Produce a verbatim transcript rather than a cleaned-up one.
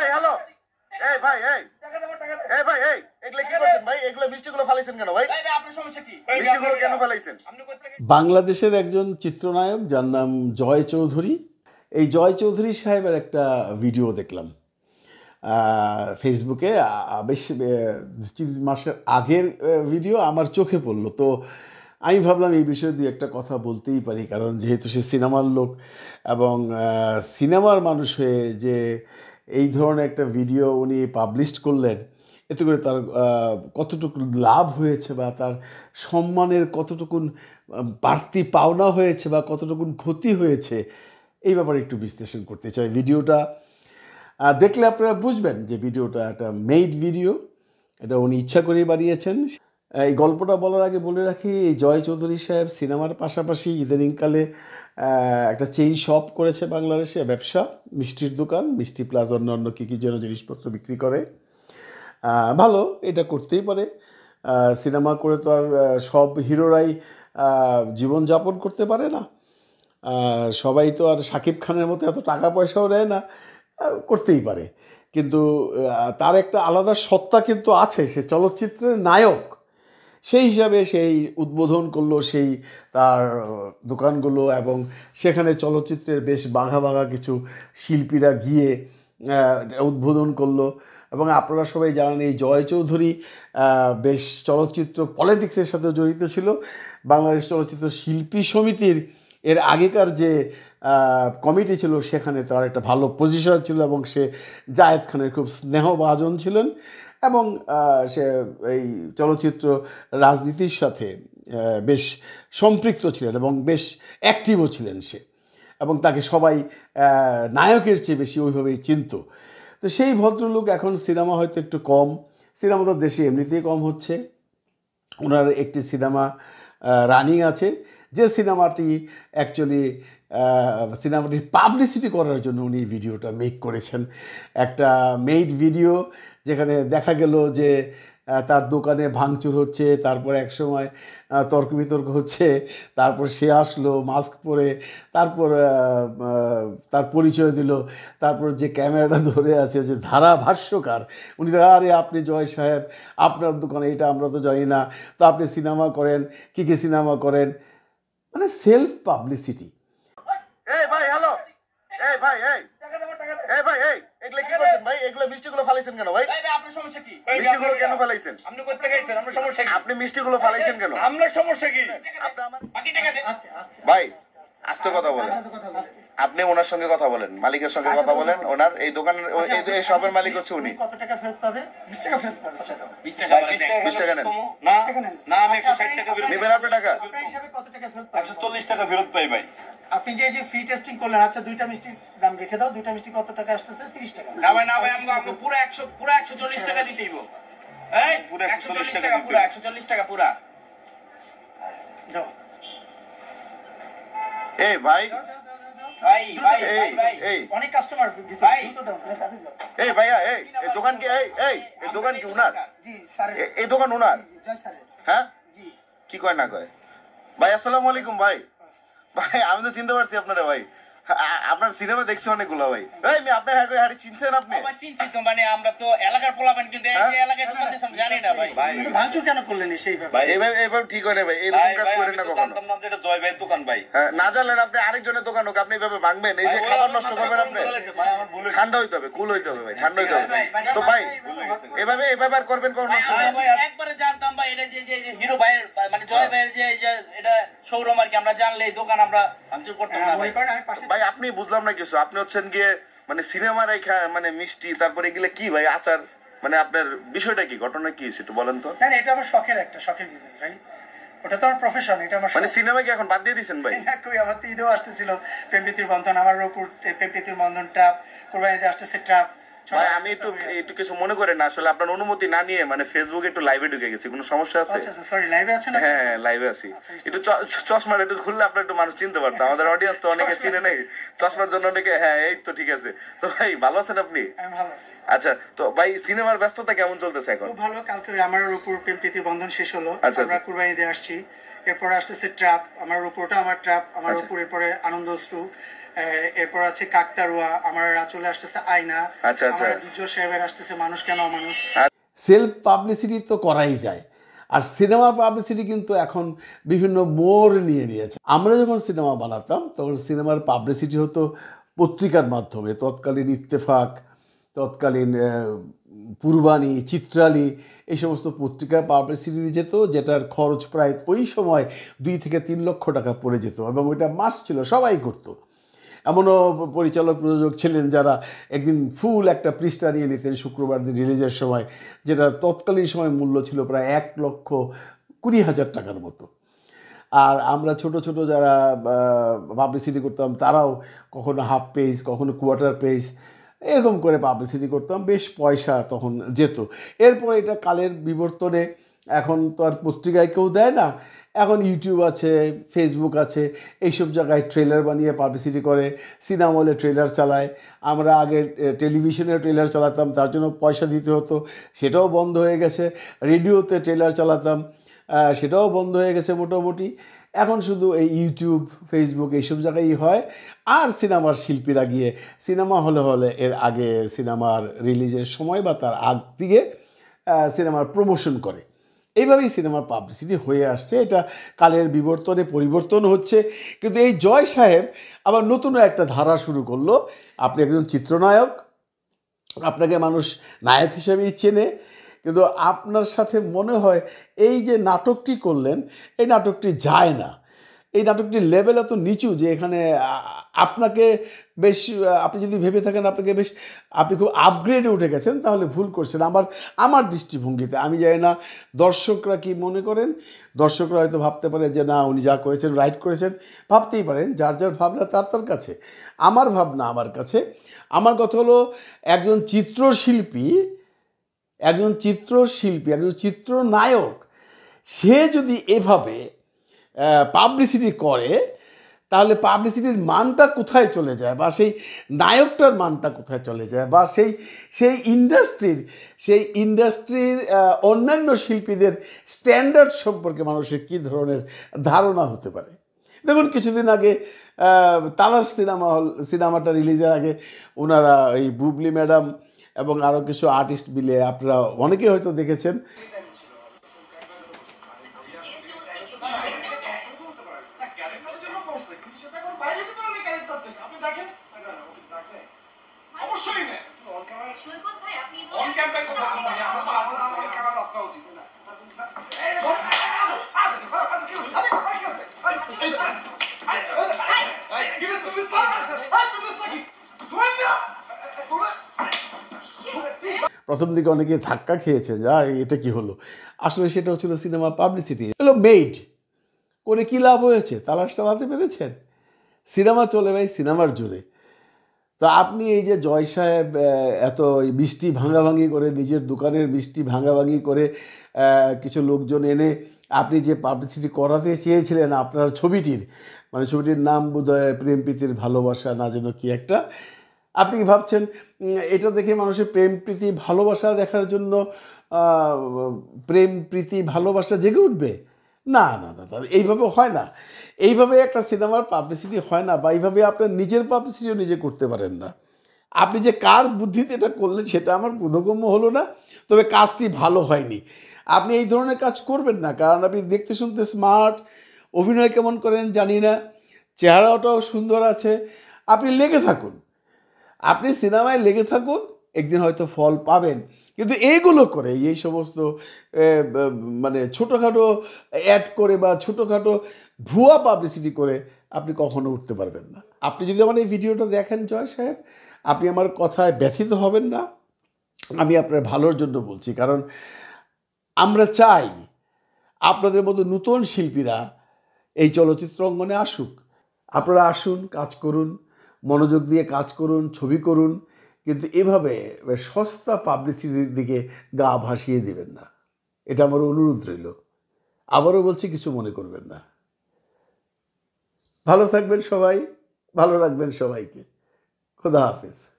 Hello এই ভাই এই এই ভাই এই এগুলা কি করছেন ভাই? এগুলা মিষ্টিগুলো ফালাইছেন কেন ভাই? আপনার সমস্যা কি? মিষ্টিগুলো কেন ফালাইছেন? বাংলাদেশের একজন চিত্রনায়ক যার নাম জয় চৌধুরী, এই জয় চৌধুরী সাহেবের একটা ভিডিও দেখলাম ফেসবুকে, বেশ তিন মাসের আগের ভিডিও, আমার চোখে পড়লো। তো আমি ভাবলাম এই বিষয়ে দুই একটা কথা বলতেই পারি, কারণ যেহেতু সে সিনেমার লোক এবং সিনেমার মানুষ হয়ে যে এই ধরনের একটা ভিডিও উনি পাবলিশ করলেন, এতে করে তার কতটুকু লাভ হয়েছে বা তার সম্মানের কতটুকুন বাড়তি পাওনা হয়েছে বা কতটুকুন ক্ষতি হয়েছে, এই ব্যাপারে একটু বিশ্লেষণ করতে চাই। ভিডিওটা দেখলে আপনারা বুঝবেন যে ভিডিওটা একটা মেইড ভিডিও, এটা উনি ইচ্ছা করেই বানিয়েছেন। এই গল্পটা বলার আগে বলে রাখি, এই জয় চৌধুরী সাহেব সিনেমার পাশাপাশি ইদানিংকালে একটা চেইন শপ করেছে বাংলাদেশে, ব্যবসা, মিষ্টির দোকান, মিষ্টি প্লাস অন্য অন্য কী কী যেন জিনিসপত্র বিক্রি করে। ভালো, এটা করতেই পারে। সিনেমা করে তো আর সব হিরোরাই জীবনযাপন করতে পারে না, সবাই তো আর শাকিব খানের মতো এত টাকা পয়সাও দেয় না, করতেই পারে। কিন্তু তার একটা আলাদা সত্তা কিন্তু আছে, সে চলচ্চিত্রের নায়ক, সেই হিসাবে সেই উদ্বোধন করলো সেই তার দোকানগুলো, এবং সেখানে চলচ্চিত্রের বেশ বাঘা বাঘা কিছু শিল্পীরা গিয়ে উদ্বোধন করলো। এবং আপনারা সবাই জানেন এই জয় চৌধুরী বেশ চলচ্চিত্র পলিটিক্সের সাথে জড়িত ছিল। বাংলাদেশ চলচ্চিত্র শিল্পী সমিতির এর আগেকার যে কমিটি ছিল সেখানে তার একটা ভালো পজিশন ছিল, এবং সে জায়েদ খানের খুব স্নেহভাজন ছিলেন, এবং সে এই চলচ্চিত্র রাজনীতির সাথে বেশ সম্পৃক্ত ছিলেন এবং বেশ অ্যাক্টিভও ছিলেন সে, এবং তাকে সবাই নায়কের চেয়ে বেশি ওইভাবেই চিনত। তো সেই ভদ্রলোক এখন সিনেমা হয়তো একটু কম, সিনেমা তো দেশে এমনিতেই কম হচ্ছে। ওনার একটি সিনেমা রানিং আছে, যে সিনেমাটি অ্যাকচুয়ালি সিনেমাটির পাবলিসিটি করার জন্য উনি ভিডিওটা মেক করেছেন, একটা মেড ভিডিও, যেখানে দেখা গেল যে তার দোকানে ভাঙচুর হচ্ছে, তারপর এক সময় তর্ক বিতর্ক হচ্ছে, তারপর সে আসলো মাস্ক পরে, তারপর তার পরিচয় দিল, তারপর যে ক্যামেরাটা ধরে আছে যে ধারাভাষ্যকার, উনি আরে আপনি জয় সাহেব, আপনার দোকানে এটা আমরা তো জানি না, তো আপনি সিনেমা করেন, কী কী সিনেমা করেন, মানে সেলফ পাবলিসিটি। এই ভাই হ্যালো এই ভাই এই এই ভাই এই এগুলা কি করছেন ভাই? এগুলা মিষ্টিগুলো ফালাইছেন কেন ভাই? আপনার সমস্যা কি? মিষ্টিগুলো কেন ফালাইছেন? আপনি কই থেকে আইছেন? আপনার সমস্যা কি? আপনি মিষ্টিগুলো ফালাইছেন কেন? আপনার সমস্যা কি? আপনি আমার বাকি টাকা দেন। ভাই আস্তে কথা বলেন, আপনি ওনার সঙ্গে কথা বলেন, মালিকের সঙ্গে কথা বলেন। ওনার এই দোকানের এই শপের মালিক হচ্ছে উনি। কত টাকা ফেরত পাবে? বিশ টাকা ফেরত পাবে। বিশ টাকা বিশ টাকা নেন না না, আমি একশো ষাট টাকা ফেরত নেবেন। আপনি টাকা আপনার হিসাবে কত টাকা ফেরত পাবেন? একশো চল্লিশ টাকা ফেরত পাই ভাই। আপনি যে যে ফ্রি টেস্টিং করলেন, আচ্ছা দুইটা মিষ্টির দাম রেখে দাও, দুইটা মিষ্টি কত টাকা আসছে? ত্রিশ টাকা। না ভাই না ভাই, আমি আপনি পুরো একশো পুরো একশো চল্লিশ টাকা দিতেইব। এই পুরো একশো চল্লিশ টাকা, পুরো একশো চল্লিশ টাকা পুরো। যাও এই ভাই ভাই ভাই ভাই এই অনেক কাস্টমার ভাই এই ভাইয়া এই এই দোকান কি এই এই এই দোকান কি উনার? জি স্যার, এই দোকান উনার? জি জয় স্যার। হ্যাঁ জি, কি কয় না কয়? ভাই আসসালামু আলাইকুম ভাই। ভাই আমি তো চিনতে পারছি আপনারা ভাই, আপনার সিনেমা দেখছি অনেকগুলো ভাই। এই আমি আপনার হাড়ি চিনছেন আপনি? ভাই চিনছি তো, মানে আমরা তো এলাকার পোলাপান, কিন্তু এই এলাকায় তোমাদের সামনে জানি না ভাই। ভাই ভাঙচুর কেন করলেন সেই ভাই? এইভাবে এইভাবে ঠিক হয় না ভাই, এরকম কাজ করেন না কখনো। জানতাম না যে এটা জয় ভাইয়ের দোকান ভাই। হ্যাঁ না জানলেন আপনি আরেকজনের দোকান হোক, আপনি এইভাবে ভাঙবেন, এই যে খাবার নষ্ট করবেন আপনি। ঠান্ডা হইতে হবে, কুল হইতে হবে ভাই, ঠান্ডা হইতে হবে। তো ভাই এভাবে এভাবে আর করবেন কখনো? একবারে জানতাম ভাই, এটা যে যে হিরো ভাইয়ের মানে জয় ভাইয়ের যে এটা শোরুম আর কি, আমরা জানলে এই দোকান আমরা ভাঙচুর করতাম না ভাই। ভাই আপনি বুঝলাম না কিছু, আপনি হচ্ছেন গিয়ে মানে সিনেমার এই মানে মিষ্টি, তারপরে এগুলো কি ভাই আচার, মানে আপনার বিষয়টা কি, ঘটনা কি একটু বলেন তো? না এটা আমার শখের একটা শখের বিজনেস ভাই, ওটা তো আমার প্রফেশন, এটা আমার মানে সিনেমা কি এখন বাদ দিয়ে দিয়েছেন ভাই? না কই, আমার তো ঈদও আসতেছিল, প্রেমপ্রীতির বন্ধন, আমার উপর প্রেমপ্রীতির বন্ধন ট্রাপ, কোরবানিতে আসতেছে ট্রাপ। ভাই আমি একটু একটু কিছু মনে করেন না, আসলে আপনার অনুমতি না নিয়ে মানে ফেসবুকে একটু লাইভে ঢুকে গেছি, কোনো সমস্যা আছে? সরি লাইভে আছেন? হ্যাঁ লাইভে আছি। একটু চশমাটা একটু খুললে আপনার একটু মানুষ চিনতে পারতো, আমাদের অডিয়েন্স তো অনেকে চিনে নেই চশমার জন্য অনেকে। হ্যাঁ এই তো ঠিক আছে। তো ভাই ভালো আছেন আপনি? আমি ভালো আছি। আচ্ছা তো ভাই সিনেমার ব্যস্ততা কেমন চলতেছে এখন? খুব ভালো, কালকে আমার উপর প্রেমপ্রীতির বন্ধন শেষ হলো, আমরা কুরবানিতে আসছি, এরপরে আসতেছে ট্রাপ, আমার উপরটা আমার ট্রাপ, আমার উপর এরপরে আনন্দ অশ্রু, এরপর আছে কাকতারুয়া, আমার চলে আসতেছে আয়না, আচ্ছা আচ্ছা, আমার দুর্জয় সাহেবের আসতেছে মানুষ কেন অমানুষ। সেলফ পাবলিসিটি তো করাই যায়, আর সিনেমার পাবলিসিটি কিন্তু এখন বিভিন্ন মোড় নিয়ে নিয়েছে। আমরা যখন সিনেমা বানাতাম তখন সিনেমার পাবলিসিটি হতো পত্রিকার মাধ্যমে, তৎকালীন ইত্তেফাক, তৎকালীন পূর্বাণী, চিত্রালী, এই সমস্ত পত্রিকার পাবলিসিটি যেত, যেটার খরচ প্রায় ওই সময় দুই থেকে তিন লক্ষ টাকা পড়ে যেত, এবং ওইটা মাস ছিল, সবাই করতো। এমনও পরিচালক প্রযোজক ছিলেন যারা একদিন ফুল একটা পৃষ্ঠা নিয়ে নিতেন শুক্রবার দিন রিলিজের সময়, যেটা তৎকালীন সময় মূল্য ছিল প্রায় এক লক্ষ কুড়ি হাজার টাকার মতো। আর আমরা ছোট ছোট যারা পাবলিসিটি করতাম তারাও কখনো হাফ পেজ, কখনো কোয়ার্টার পেজ, এরকম করে পাবলিসিটি করতাম, বেশ পয়সা তখন যেত। এরপর এটা কালের বিবর্তনে এখন তো আর পত্রিকায় কেউ দেয় না, এখন ইউটিউব আছে, ফেসবুক আছে, এইসব জায়গায় ট্রেলার বানিয়ে পাবলিসিটি করে, সিনেমা হলে ট্রেলার চালায়। আমরা আগে টেলিভিশনে ট্রেলার চালাতাম, তার জন্য পয়সা দিতে হতো, সেটাও বন্ধ হয়ে গেছে। রেডিওতে ট্রেলার চালাতাম, সেটাও বন্ধ হয়ে গেছে মোটামুটি। এখন শুধু এই ইউটিউব, ফেসবুক এইসব জায়গায় হয়। আর সিনেমার শিল্পীরা গিয়ে সিনেমা হলে হলে এর আগে সিনেমার রিলিজের সময় বা তার আগ থেকে সিনেমার প্রমোশন করে। এইভাবেই সিনেমার পাবলিসিটি হয়ে আসছে। এটা কালের বিবর্তনে পরিবর্তন হচ্ছে। কিন্তু এই জয় সাহেব আবার নতুন একটা ধারা শুরু করলো। আপনি একজন চিত্রনায়ক, আপনাকে মানুষ নায়ক হিসেবেই চেনে, কিন্তু আপনার সাথে মনে হয় এই যে নাটকটি করলেন, এই নাটকটি যায় না, এই নাটকটির লেভেল এত নিচু যে এখানে আপনাকে বেশ, আপনি যদি ভেবে থাকেন আপনাকে বেশ, আপনি খুব আপগ্রেডে উঠে গেছেন, তাহলে ভুল করছেন। আমার আমার দৃষ্টিভঙ্গিতে, আমি জানি না দর্শকরা কি মনে করেন, দর্শকরা হয়তো ভাবতে পারে যে না উনি যা করেছেন রাইট করেছেন, ভাবতেই পারেন, যার যার ভাবনা তার তার কাছে। আমার ভাবনা আমার কাছে, আমার কথা হলো একজন চিত্রশিল্পী, একজন চিত্রশিল্পী একজন চিত্রনায়ক, সে যদি এভাবে পাবলিসিটি করে তাহলে পাবলিসিটির মানটা কোথায় চলে যায়, বা সেই নায়কটার মানটা কোথায় চলে যায়, বা সেই সেই ইন্ডাস্ট্রির সেই ইন্ডাস্ট্রির অন্যান্য শিল্পীদের স্ট্যান্ডার্ড সম্পর্কে মানুষের কী ধরনের ধারণা হতে পারে। দেখুন কিছুদিন আগে তালাশ সিনেমা হল সিনেমাটা রিলিজের আগে ওনারা এই বুবলি ম্যাডাম এবং আরও কিছু আর্টিস্ট মিলে, আপনারা অনেকে হয়তো দেখেছেন, প্রথম দিকে অনেকে ধাক্কা খেয়েছে, যা এটা কি হলো। আসলে সেটা হচ্ছিল সিনেমা পাবলিসিটি। হলো মেড করে কী লাভ হয়েছে? তালাশ চালাতে পেরেছেন? সিনেমা চলে ভাই সিনেমার জোরে। তো আপনি এই যে জয় সাহেব এত মিষ্টি ভাঙাভাঙি করে, নিজের দোকানের মিষ্টি ভাঙাভাঙি করে কিছু লোকজন এনে আপনি যে পাবলিসিটি করাতে চেয়েছিলেন আপনার ছবিটির, মানে ছবিটির নাম বোধহয় প্রেম প্রীতির ভালোবাসা না যেন কি একটা, আপনি কি ভাবছেন এটা দেখে মানুষের প্রেম প্রীতি ভালোবাসা দেখার জন্য প্রেম প্রীতি ভালোবাসা জেগে উঠবে? না না না, এইভাবে হয় না। এইভাবে একটা সিনেমার পাবলিসিটি হয় না, বা এইভাবে আপনার নিজের পাবলিসিটিও নিজে করতে পারেন না। আপনি যে কার বুদ্ধিতে এটা করলেন সেটা আমার বোধগম্য হলো না, তবে কাজটি ভালো হয়নি। আপনি এই ধরনের কাজ করবেন না, কারণ আপনি দেখতে শুনতে স্মার্ট, অভিনয় কেমন করেন জানি না, চেহারাটাও সুন্দর আছে, আপনি লেগে থাকুন, আপনি সিনেমায় লেগে থাকুন, একদিন হয়তো ফল পাবেন। কিন্তু এইগুলো করে, এই সমস্ত মানে ছোটোখাটো অ্যাড করে বা ছোটোখাটো ভুয়া পাবলিসিটি করে আপনি কখনো উঠতে পারবেন না। আপনি যদি আমার এই ভিডিওটা দেখেন জয় সাহেব, আপনি আমার কথায় ব্যথিত হবেন না, আমি আপনার ভালোর জন্য বলছি। কারণ আমরা চাই আপনাদের মতো নতুন শিল্পীরা এই চলচ্চিত্র অঙ্গনে আসুক। আপনারা আসুন, কাজ করুন, মনোযোগ দিয়ে কাজ করুন, ছবি করুন, কিন্তু এভাবে সস্তা পাবলিসিটির দিকে গা ভাসিয়ে দেবেন না, এটা আমার অনুরোধ রইল। আবারও বলছি, কিছু মনে করবেন না। ভালো থাকবেন সবাই, ভালো রাখবেন সবাইকে। খোদা হাফেজ।